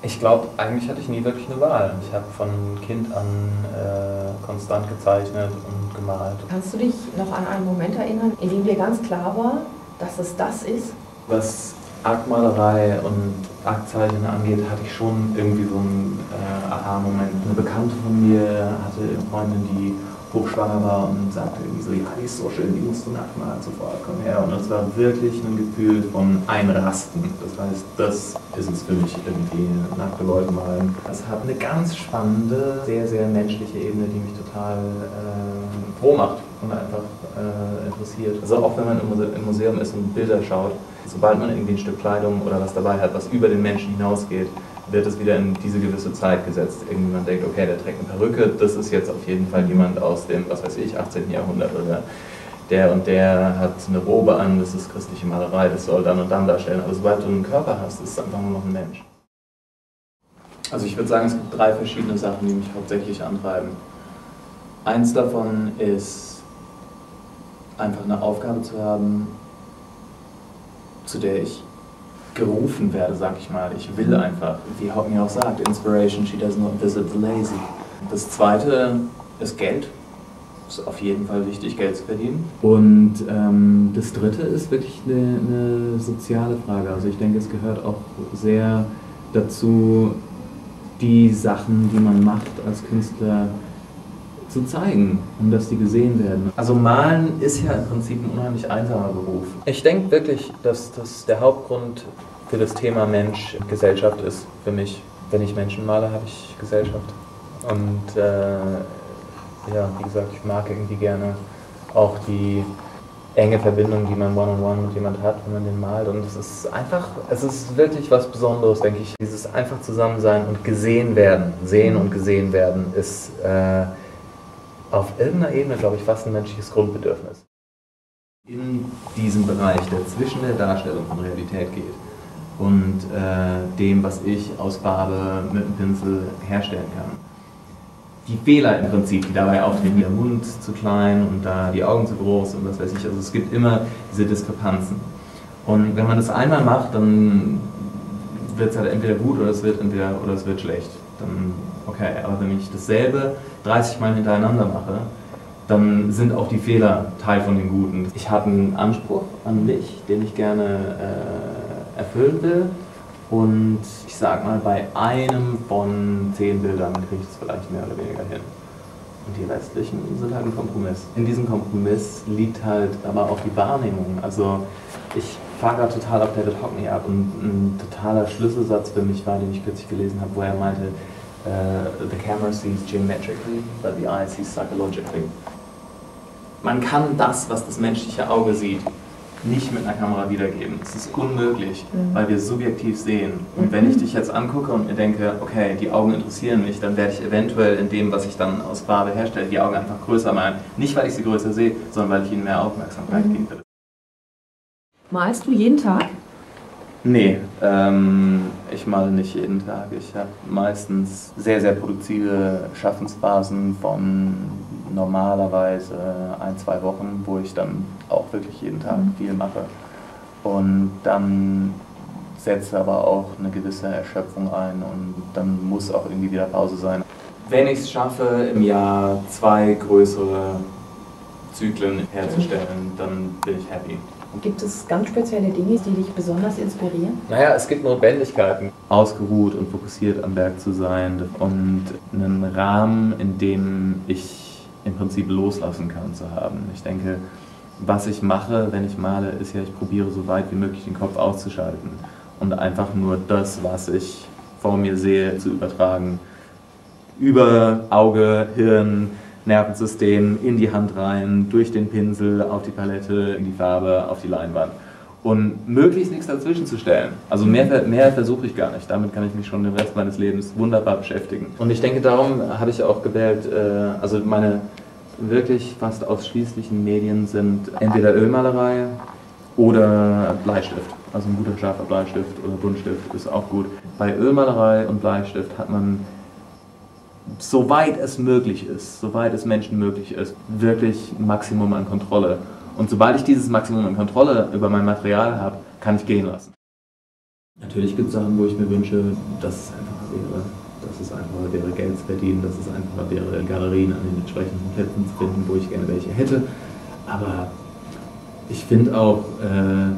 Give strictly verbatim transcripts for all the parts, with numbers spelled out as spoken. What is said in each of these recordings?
Ich glaube, eigentlich hatte ich nie wirklich eine Wahl. Ich habe von Kind an äh, konstant gezeichnet und gemalt. Kannst du dich noch an einen Moment erinnern, in dem dir ganz klar war, dass es das ist? Was Aktmalerei und Aktzeichnen angeht, hatte ich schon irgendwie so einen äh, Aha-Moment. Eine Bekannte von mir hatte eine Freundin, die hochschwanger war und sagte irgendwie so, ja, die ist so schön, die musst du nackt malen, sofort, komm her. Und das war wirklich ein Gefühl von Einrasten. Das heißt, das ist es für mich irgendwie, nackte Leute malen. Das hat eine ganz spannende, sehr, sehr menschliche Ebene, die mich total äh, froh macht und einfach äh, interessiert. Also auch wenn man im, Muse im Museum ist und Bilder schaut, sobald man irgendwie ein Stück Kleidung oder was dabei hat, was über den Menschen hinausgeht, wird es wieder in diese gewisse Zeit gesetzt. Irgendjemand denkt, okay, der trägt eine Perücke, das ist jetzt auf jeden Fall jemand aus dem, was weiß ich, achtzehnten Jahrhundert oder der und der hat eine Robe an, das ist christliche Malerei, das soll dann und dann darstellen. Aber sobald du einen Körper hast, ist es einfach nur noch ein Mensch. Also ich würde sagen, es gibt drei verschiedene Sachen, die mich hauptsächlich antreiben. Eins davon ist, einfach eine Aufgabe zu haben, zu der ich gerufen werde, sag ich mal. Ich will einfach, wie Hockney auch sagt, Inspiration, she does not visit the lazy. Das zweite ist Geld. Ist auf jeden Fall wichtig, Geld zu verdienen. Und ähm, das dritte ist wirklich eine, eine soziale Frage. Also ich denke, es gehört auch sehr dazu, die Sachen, die man macht als Künstler, zu zeigen und dass die gesehen werden. Also Malen ist ja im Prinzip ein unheimlich einsamer Beruf. Ich denke wirklich, dass das der Hauptgrund für das Thema Mensch Gesellschaft ist für mich. Wenn ich Menschen male, habe ich Gesellschaft. Und äh, ja, wie gesagt, ich mag irgendwie gerne auch die enge Verbindung, die man one-on-one mit jemand hat, wenn man den malt. Und es ist einfach, es ist wirklich was Besonderes, denke ich. Dieses einfach Zusammensein und gesehen werden, sehen und gesehen werden, ist äh, auf irgendeiner Ebene, glaube ich, fast ein menschliches Grundbedürfnis. In diesem Bereich, der zwischen der Darstellung von Realität geht und äh, dem, was ich aus Farbe mit dem Pinsel herstellen kann. Die Fehler im Prinzip, die dabei auftreten, der Mund zu klein und da die Augen zu groß und was weiß ich, also es gibt immer diese Diskrepanzen. Und wenn man das einmal macht, dann wird es halt entweder gut oder es wird entweder oder es wird schlecht. Dann okay, aber wenn ich dasselbe dreißig Mal hintereinander mache, dann sind auch die Fehler Teil von den Guten. Ich habe einen Anspruch an mich, den ich gerne äh, erfüllen will. Und ich sag mal, bei einem von zehn Bildern kriege ich es vielleicht mehr oder weniger hin. Und die restlichen sind halt ein Kompromiss. In diesem Kompromiss liegt halt aber auch die Wahrnehmung. Also ich fahre gerade total auf David Hockney ab und ein totaler Schlüsselsatz für mich war, den ich kürzlich gelesen habe, wo er meinte, uh, the camera sees geometrically, but the eye sees psychologically. Man kann das, was das menschliche Auge sieht, nicht mit einer Kamera wiedergeben. Es ist unmöglich, mhm. weil wir subjektiv sehen. Und wenn ich dich jetzt angucke und mir denke, okay, die Augen interessieren mich, dann werde ich eventuell in dem, was ich dann aus Farbe herstelle, die Augen einfach größer malen. Nicht, weil ich sie größer sehe, sondern weil ich ihnen mehr Aufmerksamkeit mhm. geben will. Malst du jeden Tag? Nee, ähm, ich male nicht jeden Tag. Ich habe meistens sehr, sehr produktive Schaffensphasen von normalerweise ein, zwei Wochen, wo ich dann auch wirklich jeden Tag mhm. viel mache. Und dann setzt aber auch eine gewisse Erschöpfung ein und dann muss auch irgendwie wieder Pause sein. Wenn ich es schaffe, im Jahr zwei größere Zyklen herzustellen, dann bin ich happy. Gibt es ganz spezielle Dinge, die dich besonders inspirieren? Naja, es gibt Notwendigkeiten. Ausgeruht und fokussiert am Werk zu sein und einen Rahmen, in dem ich im Prinzip loslassen kann, zu haben. Ich denke, was ich mache, wenn ich male, ist ja, ich probiere so weit wie möglich den Kopf auszuschalten und einfach nur das, was ich vor mir sehe, zu übertragen. Über Auge, Hirn, Nervensystem, in die Hand rein, durch den Pinsel, auf die Palette, in die Farbe, auf die Leinwand. Und möglichst nichts dazwischen zu stellen. Also mehr, mehr versuche ich gar nicht. Damit kann ich mich schon den Rest meines Lebens wunderbar beschäftigen. Und ich denke, darum habe ich auch gewählt, äh, also meine wirklich fast ausschließlichen Medien sind entweder Ölmalerei oder Bleistift. Also ein guter scharfer Bleistift oder Buntstift ist auch gut. Bei Ölmalerei und Bleistift hat man, soweit es möglich ist, soweit es Menschen möglich ist, wirklich ein Maximum an Kontrolle. Und sobald ich dieses Maximum an Kontrolle über mein Material habe, kann ich gehen lassen. Natürlich gibt es Sachen, wo ich mir wünsche, dass es einfacher wäre. Dass es einfacher wäre, Geld zu verdienen, dass es einfacher wäre, Galerien an den entsprechenden Plätzen zu finden, wo ich gerne welche hätte. Aber ich finde auch, äh,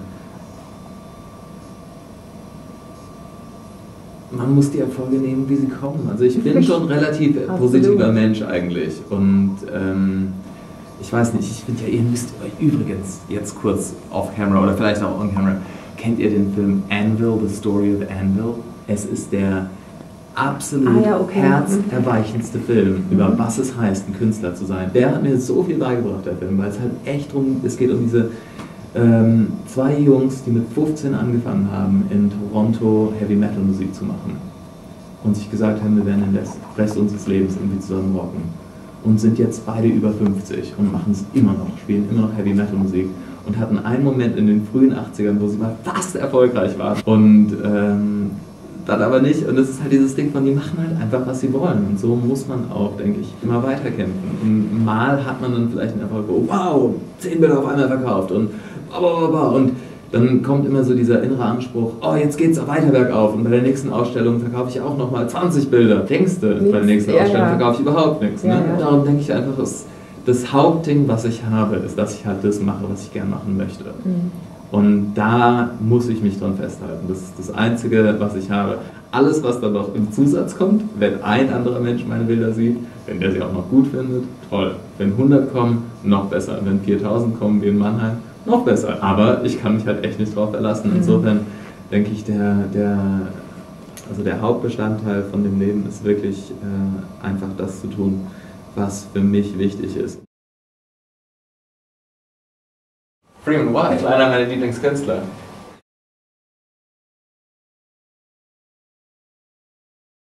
man muss die Erfolge nehmen, wie sie kommen. Also ich bin schon ein relativ positiver Mensch eigentlich. Und ähm, ich weiß nicht, ich finde ja, ihr müsst euch übrigens jetzt kurz off-camera oder vielleicht auch on-camera, kennt ihr den Film Anvil, The Story of Anvil? Es ist der absolut ah, ja, okay. herzerweichendste Film mhm. über was es heißt, ein Künstler zu sein. Der hat mir so viel beigebracht, der Film, weil es halt echt drum, es geht um diese ähm, zwei Jungs, die mit fünfzehn angefangen haben, in Toronto Heavy Metal Musik zu machen und sich gesagt haben, wir werden den Rest unseres Lebens irgendwie zusammen rocken und sind jetzt beide über fünfzig und machen es immer noch, spielen immer noch Heavy Metal Musik und hatten einen Moment in den frühen achtzigern, wo sie mal fast erfolgreich waren und ähm, dann aber nicht. Und das ist halt dieses Ding von, die machen halt einfach, was sie wollen. Und so muss man auch, denke ich, immer weiterkämpfen. Und mal hat man dann vielleicht einen Erfolg, oh, wow, zehn Bilder auf einmal verkauft und und dann kommt immer so dieser innere Anspruch, oh, jetzt geht's weiter bergauf und bei der nächsten Ausstellung verkaufe ich auch nochmal zwanzig Bilder. Denkst du, bei der nächsten ja, Ausstellung ja. verkaufe ich überhaupt nichts. Ja, ne? ja. Darum denke ich einfach, das, das Hauptding, was ich habe, ist, dass ich halt das mache, was ich gerne machen möchte. Mhm. Und da muss ich mich dran festhalten. Das ist das Einzige, was ich habe. Alles, was dann noch im Zusatz kommt, wenn ein anderer Mensch meine Bilder sieht, wenn der sie auch noch gut findet, toll. Wenn hundert kommen, noch besser. Wenn viertausend kommen wie in Mannheim, noch besser. Aber ich kann mich halt echt nicht drauf verlassen. Insofern denke ich, der, der, also der Hauptbestandteil von dem Leben ist wirklich äh, einfach das zu tun, was für mich wichtig ist. Freeman White, einer meiner Lieblingskünstler.